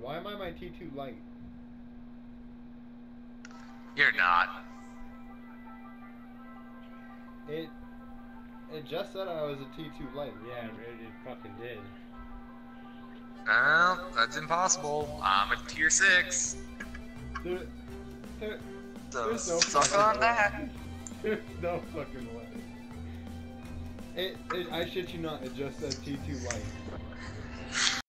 Why am I my T2 light? You're not. It just said I was a T2 light. Yeah, it fucking did. Well, that's impossible. I'm a tier 6. There, So there's no suck fucking on way. that. There's no fucking way. I shit you not, it just said T2 light.